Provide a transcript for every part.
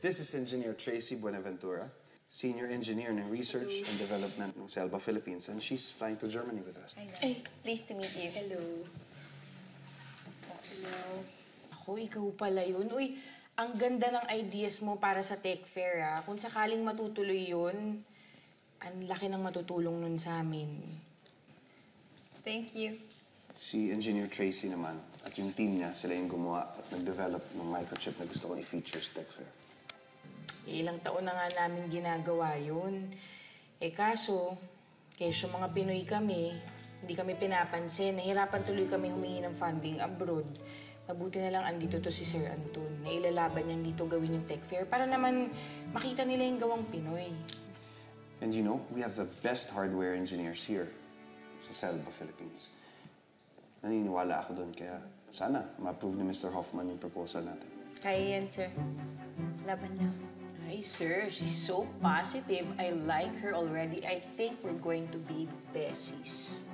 This is Engineer Tracy Buenaventura, Senior Engineer in Research and Development ng Selba, Philippines, and she's flying to Germany with us. Hey, pleased to meet you. Hello. Hello. Ako, ikaw pala yun. Uy, ang ganda ng ideas mo para sa tech fair, ah. Kung sakaling matutuloy yun, ang laki ng matutulong nun sa amin. Thank you. Si Engineer Tracy naman at yung team niya, sila yung gumawa at nag-develop ng microchip na gusto kong i-feature sa Tech Fair. Ilang taon na nga namin ginagawa yun. Kaso, kesyo mga Pinoy kami, hindi kami pinapansin. Nahirapan tuloy kami humingi ng funding abroad. Mabuti na lang andito to si Sir Anton na ilalaban niyang dito gawin yung Tech Fair para naman makita nila yung gawang Pinoy. And you know, we have the best hardware engineers here sa Selba, Philippines. Naniniwala ako doon, kaya sana ma-approve ni Mr. Hoffman yung proposal natin. Kaya yan, sir. Laban lang. Ay, sir, she's so positive. I like her already. I think we're going to be bessies.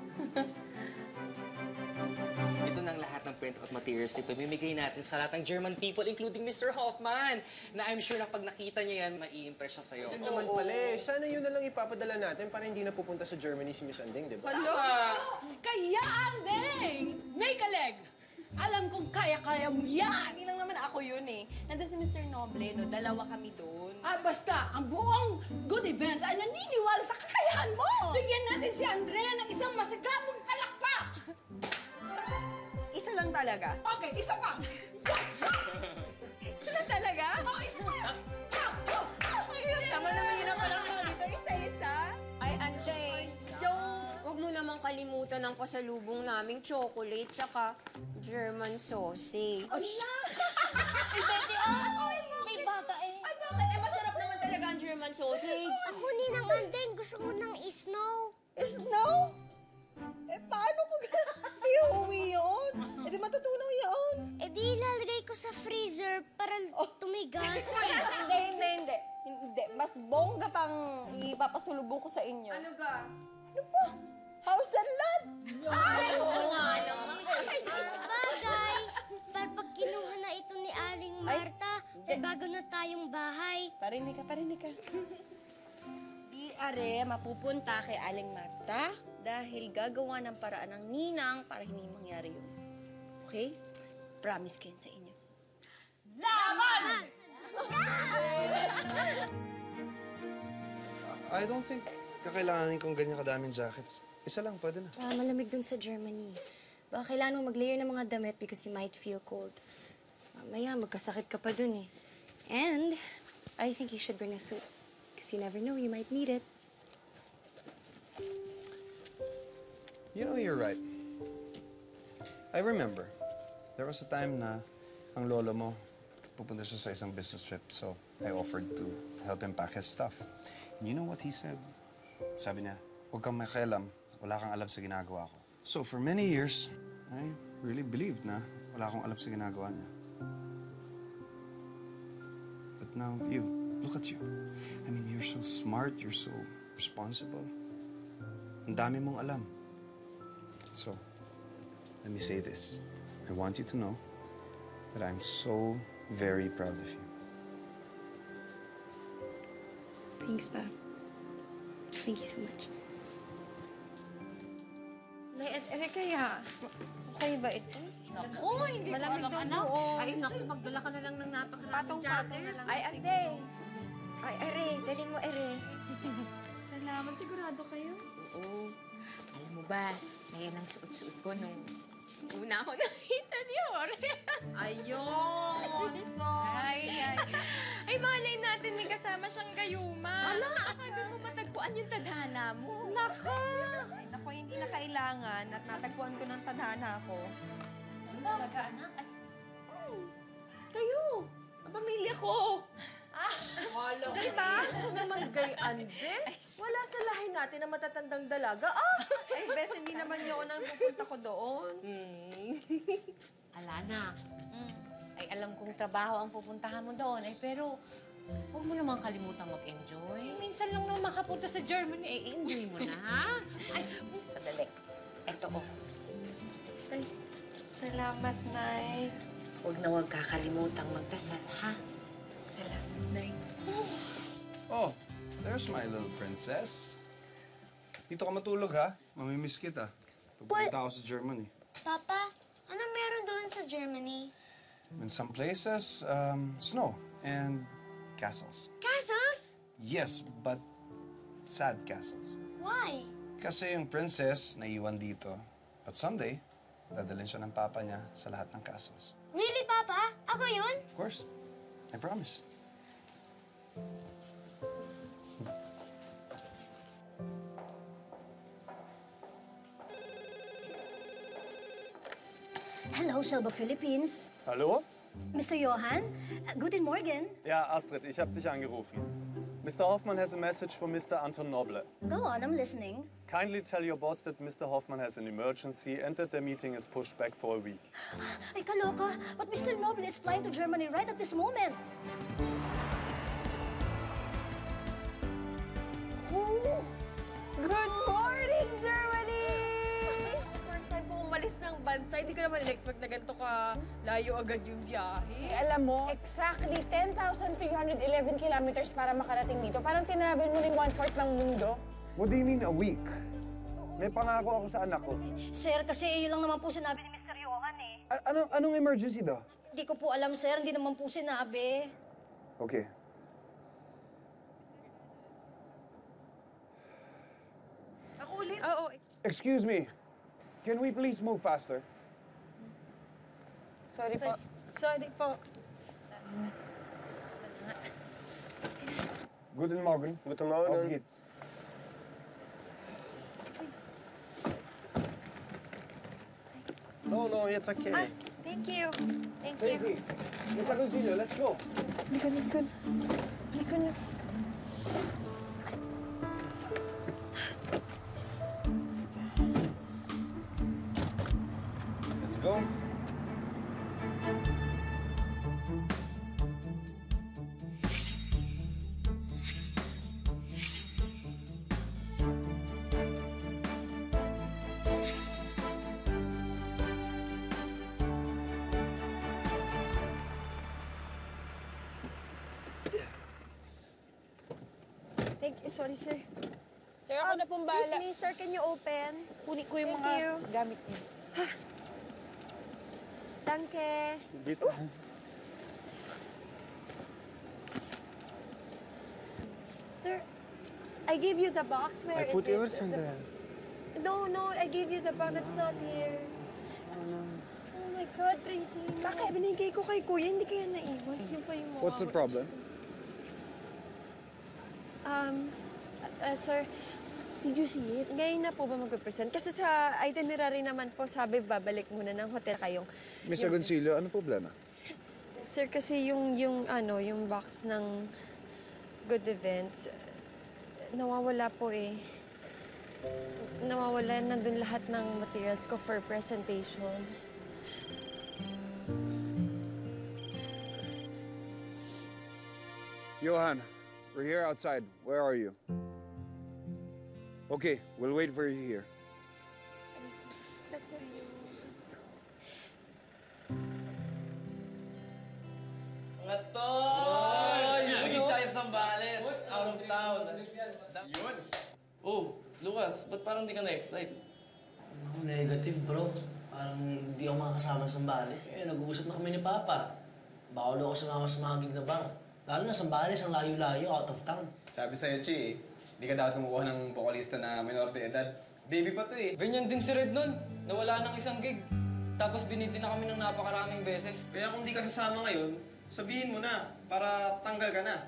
Ito ng lahat ng printout materials na pamimigay natin sa lahat ng German people, including Mr. Hoffman, na I'm sure na pag nakita niya yan, mai-impress siya sa'yo. Yun naman pala eh. Sana yun na lang ipapadala natin para hindi na pupunta sa Germany si Miss Anding, di ba? Kaya, Andeng! Make a leg! Alam kong kaya-kaya mo yan! Hindi lang naman ako yun eh. Nandun si Mr. Noble, no? Dalawa kami doon. Basta, ang buong good events ay naniniwala sa kakayahan mo! Bigyan natin si Andrea ng isang masigabong palakpak! Isa lang talaga? Okay, isa pa! Isa lang talaga? Isa pa! Tama naman yun ang palakpak dito. Isa-isa? Ay, Ante. Huwag mo naman kalimutan ang pasalubong naming chocolate tsaka German sausage. Ay, May bata eh. Ay, bakit? Masarap naman talaga ang German sausage. Ako ni naman din. Gusto ko ng snow. Snow? Paano ko iuwi yun? Di matutunaw yun. Di ilalagay ko sa freezer para tumigas. Hindi. Mas bongga pang ipapasulubong ko sa inyo. Ano ka? Ano ba? House and lot! Ay, oo nga naman. Bagay, para pag kinuha na ito ni Aling Marta, bago na tayong bahay. Parinig ka. Di are mapupunta kay Aling Marta dahil gagawa ng paraan ng ninang para hindi mangyari yun. Okay? Promise ko yan sa inyo. Laban! I don't think kakailanganin kong ganyan kadaming jackets. Isa lang, pwede na. Malamig dun sa Germany. Baka kailangan mo mag-layer ng mga damit because you might feel cold. Mamaya, magkasakit ka pa dun eh. And I think you should bring a suit. Because you never know, you might need it. You know, you're right. I remember, there was a time na ang lolo mo pupunta siya sa isang business trip, so I offered to help him pack his stuff. And you know what he said? Sabi niya, huwag kang makialam, wala kang alam sa ginagawa ko. So for many years, I really believed na wala akong alam sa ginagawa niya. But now, look at you. I mean, you're so smart, you're so responsible. Ang dami mong alam. So, let me say this. I want you to know that I'm so very proud of you. Thanks, Pa. Thank you so much. Kaya, okay ba ito? Naku, hindi ko Malamig alam, daw anak. doon. Ay, naku, magdala ka na lang ng napakaraming jacket. Ay, Ate. Ay, Ere. Daling mo, Ere. Salamat. Sigurado kayo? Oo. Alam mo ba, ngayon ang suot-suot ko nung una ako nakita ni Jorge. Ayun, Ay, malay natin may kasama siyang gayuma. Baka doon mo matagpuan yung tadhana mo. Ay, naku, hindi na kailangan at natagpuan ko ng tadhana ko. talaga, anak. Ay, Kayo! Ang pamilya ko! Diba? Ako naman gay Andes. Wala sa lahi natin na matatandang dalaga. Ay, Bes, hindi naman yun ang pupunta ko doon. Alana. Ay, alam kong trabaho ang pupuntahan mo doon. Ay, pero huwag mo naman kalimutan mag-enjoy. Minsan lang naman makapunta sa Germany. Ay, enjoy mo na, ha? Ay, sadali. Eto, oh. Ay, salamat, Nay. Huwag na huwag kakalimutan magdasal, ha? Salamat. Nay. Oh, there's my little princess. Dito ka matulog, ha? Mamimiss kita. Pupunta ako sa Germany. Papa, ano meron doon sa Germany? In some places, snow and castles. Castles? Yes, but sad castles. Why? Kasi yung princess naiwan dito. But someday, dadalhin siya ng papa niya sa lahat ng castles. Really, Papa? Ako yun? Of course. I promise. Hello, Selva Philippines. Hallo? Mr. Johann, guten Morgen. Ja, Astrid, ich habe dich angerufen. Mr. Hoffman has a message for Mr. Anton Noble. Go on, I'm listening. Kindly tell your boss that Mr. Hoffman has an emergency and that the meeting is pushed back for a week. Ay, kaloka. But Mr. Noble is flying to Germany right at this moment. Oh, good morning, Germany! First time ko umalis ng bansa, hindi ko naman in-expect na ganito ka layo agad yung biyahe. Alam mo, exactly 10,311 kilometers para makarating dito. Parang tinravel mo rin 1/4 ng mundo. What do you mean a week? May pangako ako sa anak ko. Sir, kasi yun lang naman po sinabi ni Mr. Johann eh. Anong emergency daw? Hindi ko po alam, sir. Hindi naman po sinabi. Okay. Ako ulit? Oo. Excuse me. Can we please move faster? Sorry po. Sorry po. Guten Morgen. Guten Morgen. Auf geht's. No, it's okay. Thank you. Thank you. Daisy, Mr. Consilio, let's go. Halika na. Let's go. Thank you. Sorry, sir. Sir, ako na pong Excuse bahala. me, sir. Can you open? Kunin ko yung Thank mga you. gamit niyo. Danke. Bitte. Sir, I gave you the box. Where I is put it? yours in there. No, I gave you the box. It's not here. Oh my God, Tracy. Bakit? Binigay ko kay Kuya, hindi kaya naiwan. Yun pa yung mukha What's the ko. problem? Sir, did you see it? Ngayon na po ba mag-present? Kasi sa itinerary naman po, sabi babalik muna ng hotel kayong... Mr. Gonzalo, ano problema? Sir, kasi yung box ng Good Events, nawawala po eh. Nawawala, nandun lahat ng materials ko for presentation. Johan, we're here outside. Where are you? Okay, we'll wait for you here. That's it. Mga tol! Naging tayo sa Zambales, out of town. Yun! Oh, Lucas, ba't parang di ka na-excite? Ako, negative, bro. Parang hindi ako makakasama sa Zambales. Eh, nag-uusap na kami ni Papa. Bawal ako sumama sa mga gig na bar. Lalo na Zambales, ang layo-layo, out of town. Sabi sa'yo, Chi, di ka dapat kumukuha ng vocalista na minor de edad. Baby pa to eh. Ganyan din si Red nun. Nawala ng isang gig. Tapos biniti na kami ng napakaraming beses. Kaya kung di ka sasama ngayon, sabihin mo na para tanggal ka na.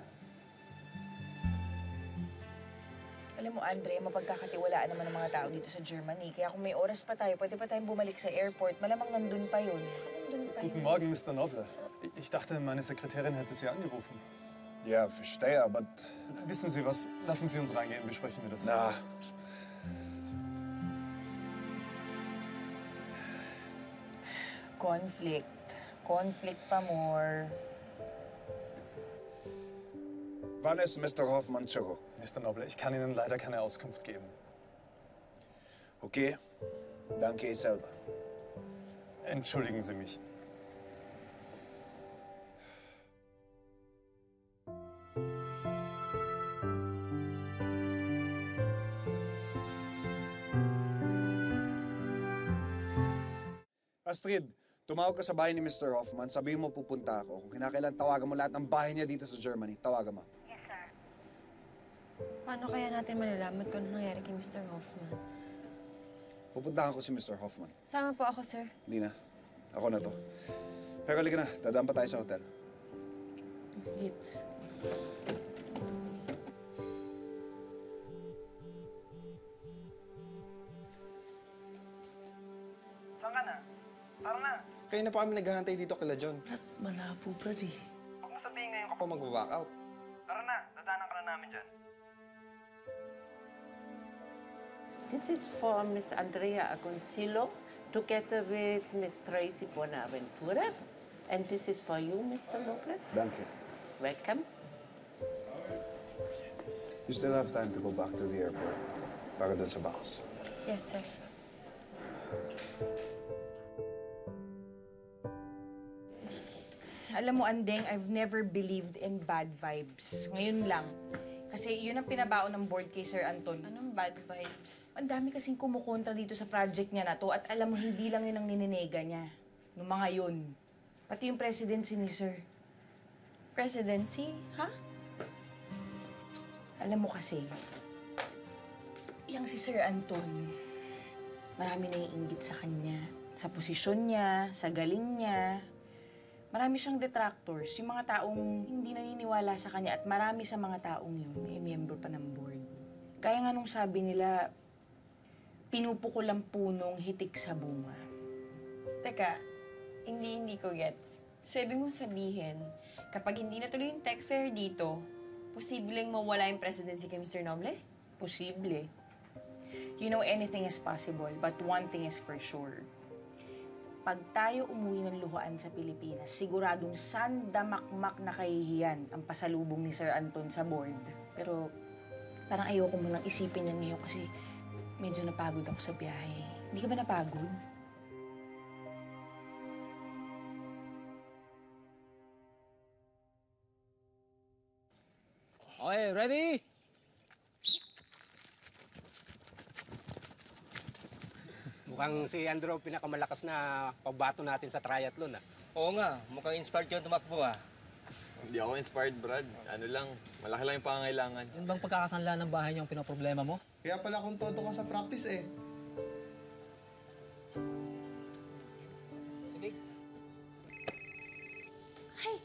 Alam mo, Andre, mapagkakatiwalaan naman ng mga tao dito sa Germany. Kaya kung may oras pa tayo, pwede pa tayong bumalik sa airport. Malamang nandun pa yun. Nandun pa Guten yun. Morgen, Mr. Noble. Ich dachte, meine Sekretärin hätte Sie angerufen. Ja, verstehe, aber... Wissen Sie was? Lassen Sie uns reingehen, besprechen wir das. Na, Conflict. Conflict pa more. wann ist Mr. Hoffmann zurück? Mr. Noble, ich kann Ihnen leider keine Auskunft geben. Okay, danke ich selber. Entschuldigen Sie mich. Astrid, tumawag ka sa bahay ni Mr. Hoffman. Sabihin mo pupunta ako. Kung kinakailan, tawagan mo lahat ng bahay niya dito sa Germany. Tawagan mo. Yes, sir. Paano kaya natin malalaman kung ano nangyari kay Mr. Hoffman? Pupuntahan ko si Mr. Hoffman. Sama po ako, sir. Hindi na. Ako na to. Pero halika na. Dadaan pa tayo sa hotel. Gits. Saan ka na? Tara na. Kaya na pa kami naghahantay dito kila John. Malabo, Brad eh. Huwag mo sabihin ngayon Ako mag-walk out. Tara na, dadanan ka na namin dyan. This is for Miss Andrea Agoncillo, together with Miss Tracy Bonaventura. And this is for you, Mr. Lopez. Thank you. Welcome. You still have time to go back to the airport. Para dun sa box. Yes, sir. Alam mo, Andeng, I've never believed in bad vibes. Ngayon lang. Kasi yun ang pinabaon ng board kay Sir Anton. Anong bad vibes? Ang dami kasing kumukontra dito sa project niya na to at alam mo, hindi lang yun ang nininega niya. Noong mga yun. Pati yung presidency ni Sir. Presidency? Ha? Alam mo kasi, yung si Sir Anton, marami naiinggit sa kanya. Sa posisyon niya, sa galing niya. Marami siyang detractors, yung mga taong hindi naniniwala sa kanya at marami sa mga taong yun ay miyembro pa ng board. Kaya nga nung sabi nila, pinupukol ang punong hitik sa bunga. Teka, hindi ko gets. So, ibig mong sabihin, kapag hindi natuloy yung tech fair dito, posibleng mawala yung presidency kay Mr. Noble? Posible. You know, anything is possible, but one thing is for sure. Pag tayo umuwi ng luhaan sa Pilipinas, siguradong sandamakmak na kahihiyan ang pasalubong ni Sir Anton sa board. Pero parang ayoko mo lang isipin yan ngayon kasi medyo napagod ako sa biyahe. Hindi ka ba napagod? Okay, ready? Mukhang si Andrew pinakamalakas na pagbato natin sa triathlon, ah. Oo nga, mukhang inspired ka tumakbo ah. Hindi ako inspired, Brad. Ano lang, malaki lang yung pangangailangan. Yun bang pagkakasanla ng bahay niyo ang pinoproblema mo? Kaya pala kung todo ka sa practice eh. Ay!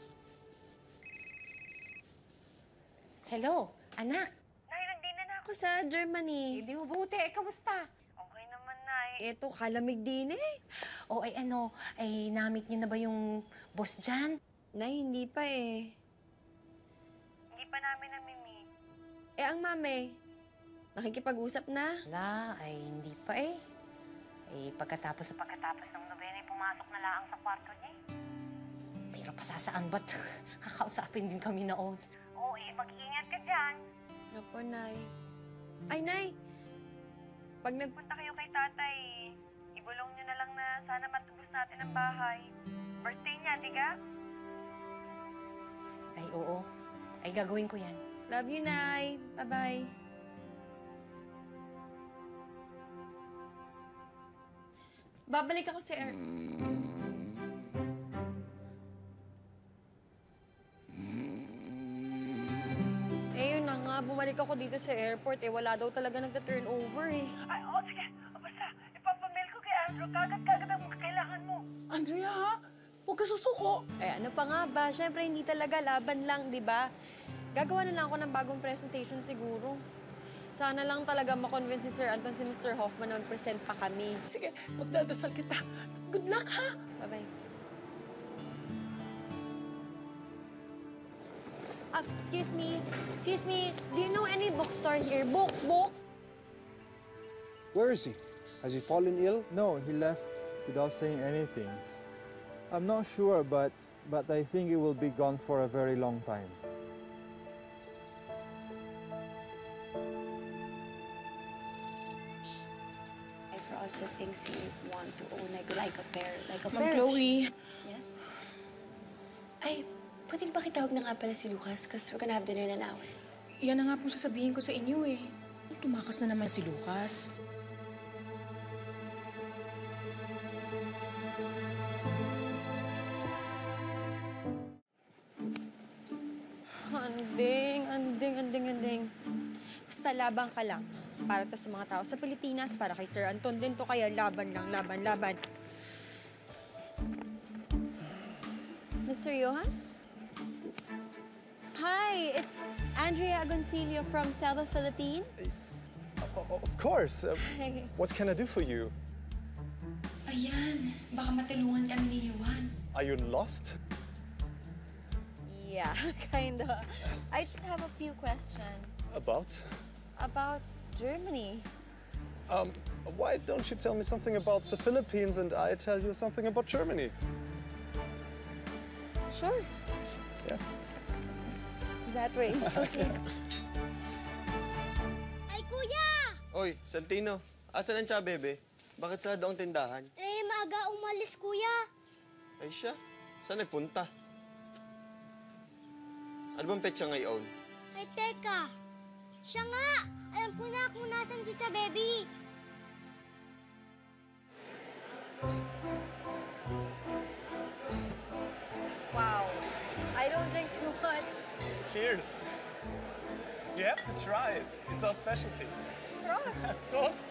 Hello, anak. Nay, nandito na ako sa Germany. Hindi mabuti. Kamusta? Okay naman, Nay. Eto, kalamig din eh. O ay ano, ay namit niyo na ba yung boss dyan? Nay, hindi pa eh. Hindi pa namin namimi. Eh, ang mami, nakikipag-usap na? Wala, ay hindi pa eh. Eh, pagkatapos ng nobena, pumasok na lang sa kwarto niya eh. Pero pasasaan ba't kakausapin din kami noon? Oo, eh, mag-iingat ka dyan. Opo, Nay. Ay, Nay! Pag nagpunta kayo kay tatay, ibulong niyo na lang na sana matubos natin ang bahay. Birthday niya, diga? Ay, oo. Ay, gagawin ko yan. Love you, Nay. Bye-bye. Babalik ako sa Eh, yun na nga. Bumalik ako dito sa airport. Eh, wala daw talaga nagta-turnover eh. Ay, oo, sige. O, basta, ipapamail ko kay Andrew. Kagad ang mga kailangan mo. Andrea, ha? Huwag ka susuko. Eh, ano pa nga ba? Siyempre, hindi talaga. Laban lang, di ba? Gagawa na lang ako ng bagong presentation siguro. Sana lang talaga makonvince si Sir Anton si Mr. Hoffman na mag-present pa kami. Sige, magdadasal kita. Good luck, ha? Bye-bye. Excuse me. Excuse me. Do you know any bookstore here? Book. Where is he? Has he fallen ill? No, he left without saying anything. I'm not sure, but I think he will be gone for a very long time. For all the things you want to own, like a pair, Ma'am Chloe. Yes? Ay, pwedeng pakitawag na nga pala si Lucas because we're gonna have dinner na now. Yan na nga po sasabihin ko sa inyo eh. Tumakas na naman si Lucas. Anding. Basta laban ka lang. Para to sa mga tao sa Pilipinas, para kay Sir Anton din to, kaya laban lang, laban. Mr. Johan? Hi, it's Andrea Agoncillo from Selva, Philippines. Of course. Hi. What can I do for you? Ayan, baka matulungan kami ni Johan. Are you lost? Yeah, kinda. I just have a few questions About? about Germany. Why don't you tell me something about the Philippines and I tell you something about Germany? Sure. Yeah. That way. Okay. Ay, kuya! Oy, Santino, asan ang Bebe? Bakit sarado ang tindahan? Eh, maaga umalis, kuya. Ay siya, saan nagpunta? Ano bang petsa ngayon? Ay, teka. Siya nga! Alam ko na kung nasan si Baby. Wow. I don't drink too much. Cheers. You have to try it. It's our specialty. Prost. Prost.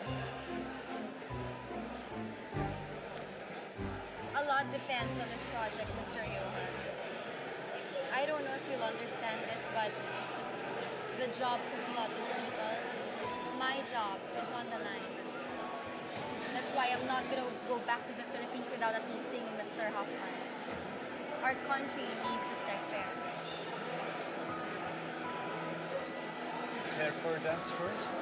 A lot depends on this project, Mr. Johan. I don't know if you'll understand this, but the jobs of a lot of people, my job is on the line. That's why I'm not gonna go back to the Philippines without at least seeing Mr. Hoffman. Our country needs a tech fair. Care for a dance first?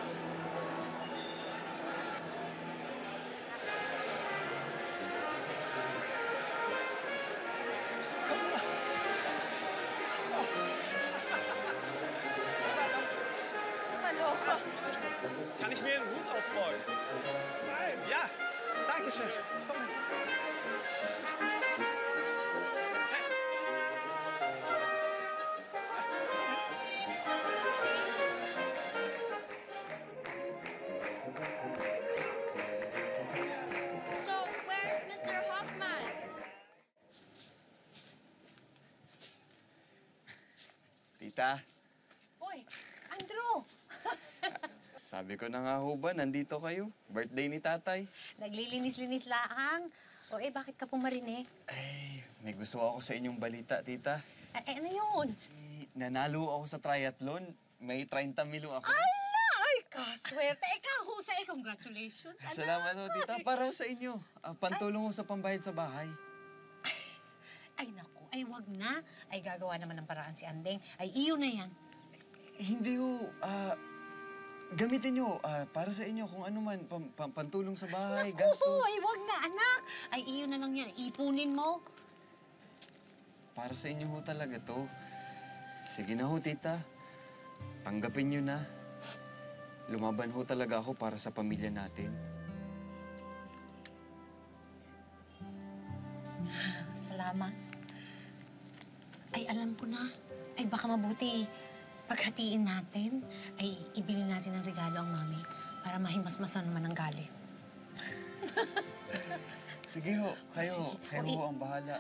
Kaloka. Kann ich mir den Hut ausrollen? Nein, ja. Dankeschön. Komm. So, where's Mr. Hoffman? Tita, Uy, Andrew! sabi ko na nga ho ba, nandito kayo. Birthday ni tatay. Naglilinis-linis laang. O bakit ka pumarine? May gusto ako sa inyong balita, tita. Ano yun? Nanalo ako sa triathlon. May 30 milo ako. Ala! Ay, kaswerte. Ikaw, husay. Congratulations. Salamat ho, tita. Para ho sa inyo. Pantulong ho sa pambayad sa bahay. Ay, naku. Ay, wag na. Ay, gagawa naman ng paraan si Andeng. Ay, iyo na yan. Hindi ho. Gamitin nyo para sa inyo kung ano man. Pantulong sa bahay, Naku, gastos. ay, wag na, anak. Ay, iyo na lang yan. Ipunin mo. Para sa inyo ho talaga to. Sige na ho, tita. Tanggapin nyo na. Lumaban ho talaga ako para sa pamilya natin. Salamat. Ay, alam ko na. Ay, baka mabuti paghatiin natin, ay ibili natin ng regalo ang mami para mahimasmasan naman ang galit. Sige ho, kayo ho ang bahala.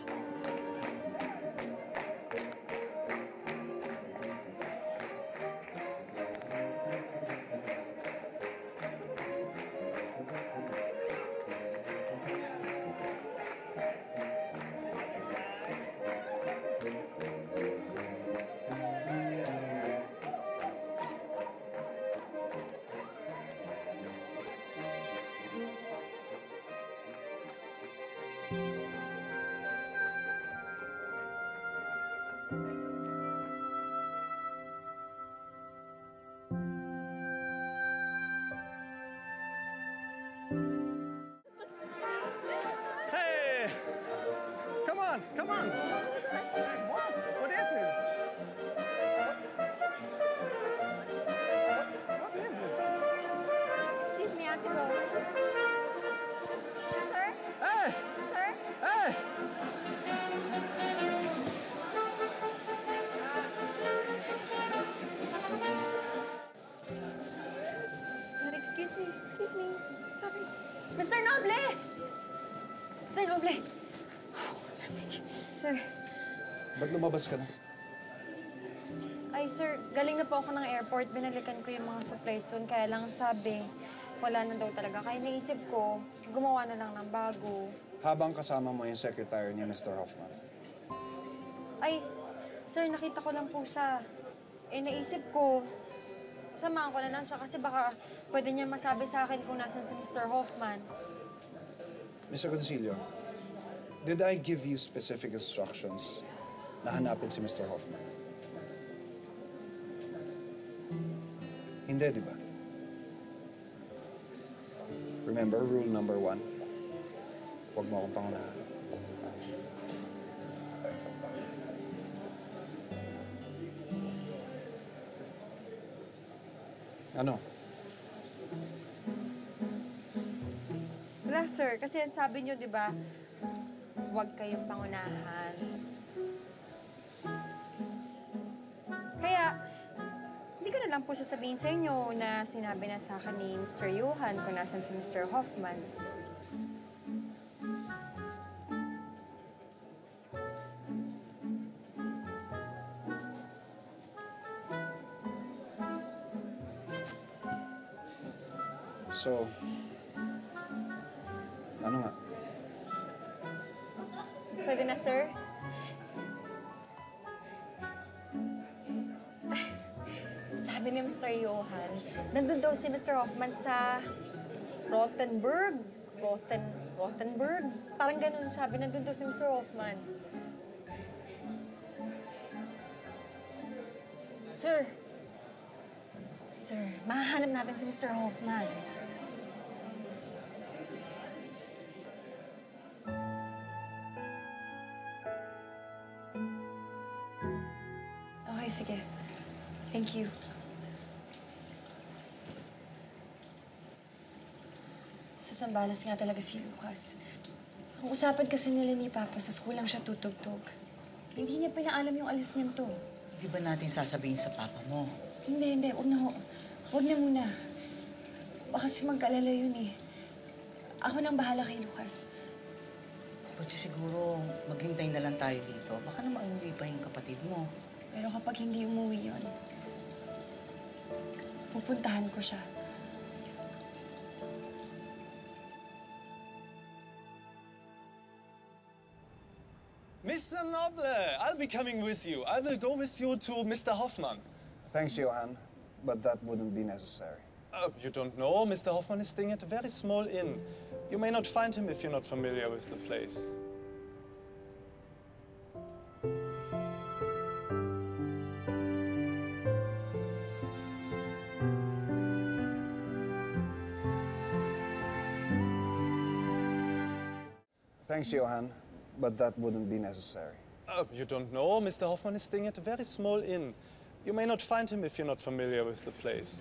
Hey! Come on, come on! What? What is it? What is it? Excuse me, I have to go. Sir? Hey! Sir? Hey! Sorry, excuse me. Sorry. Mr. Noble! Mr. Noble! Sir, Ba't lumabas ka na? Ay, sir, galing na po ako ng airport. Binalikan ko yung mga supplies doon. Kaya lang sabi, wala na daw talaga. Kaya naisip ko, gumawa na lang ng bago. Habang kasama mo yung secretary ni Mr. Hoffman. Ay, sir, nakita ko lang po siya. Eh, naisip ko, samahan ko na lang siya kasi baka pwede niya masabi sa akin kung nasan si Mr. Hoffman. Mr. Concilio, did I give you specific instructions na hanapin si Mr. Hoffman? Hindi, di ba? Remember, rule number 1, huwag mo akong pangunahan. Ano? Wala, sir. Kasi sabi niyo, di ba, huwag kayong pangunahan. Kaya, hindi ko na lang po sasabihin sa inyo na sinabi na sa akin ni Mr. Johan kung nasan si Mr. Hoffman. So, ano nga? Pwede na, sir? Sabi ni Mr. Johan, nandun daw si Mr. Hoffman sa Rothenburg. Rothenburg? Parang ganun sabi, nandun daw si Mr. Hoffman. Sir, mahahanap natin si Mr. Hoffman. Okay, sige. Thank you. Sa Zambales nga talaga si Lucas. Ang usapan kasi nila ni Papa, sa school lang siya tutugtog. Hindi niya pinaalam yung alis niyang to. Hindi ba natin sasabihin sa Papa mo? Hindi. Huwag na ho. Huwag na muna. Baka kasi magkalala yun eh. Ako nang bahala kay Lucas. Pwede siguro maghintay na lang tayo dito. Baka naman umuwi pa yung kapatid mo. Pero kapag hindi umuwi yun, pupuntahan ko siya. Mr. Noble, I'll be coming with you. I will go with you to Mr. Hoffman. Thanks, Johan, but that wouldn't be necessary. You don't know, Mr. Hoffman is staying at a very small inn. You may not find him if you're not familiar with the place. Thanks, Johan, but that wouldn't be necessary. You don't know, Mr. Hoffman is staying at a very small inn. You may not find him if you're not familiar with the place.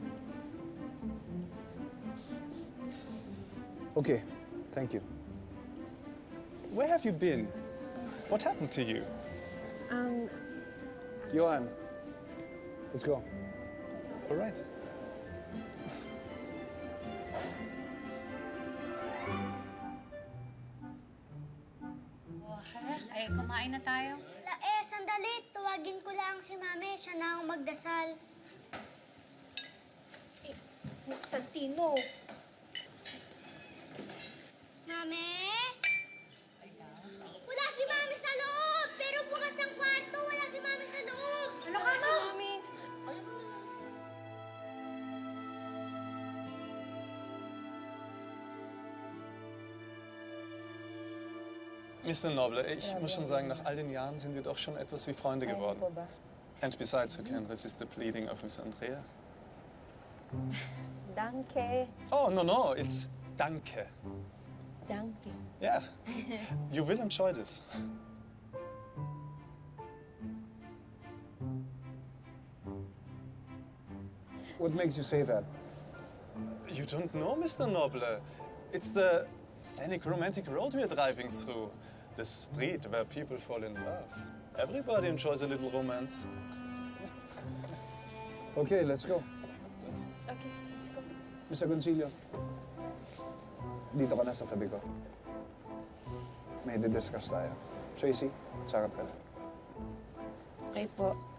Okay, thank you. Where have you been? What happened to you? Johan, let's go. All right. Ay, kumain na tayo. Sandali. Tuwagin ko lang si Mami. Siya na ang magdasal. Santino. Mami? Wala si Mami sa loob! Pero bukas ang kwarto, wala si Mami sa loob! Ano ka, Mami? Mr. Noble, ich muss schon sagen, nach all den Jahren sind wir doch schon etwas wie Freunde geworden. And besides, you can't resist the pleading of Miss Andrea. Danke. Oh, no, it's danke. Danke. Yeah, you will enjoy this. What makes you say that? You don't know, Mr. Noble. It's the scenic romantic road we're driving through. The street where people fall in love. Everybody enjoys a little romance. Okay, let's go. Okay, let's go. Mr. Concilio, dito ka na sa tabi ko. May di-discuss tayo. Tracy, sakap ka na. Okay po.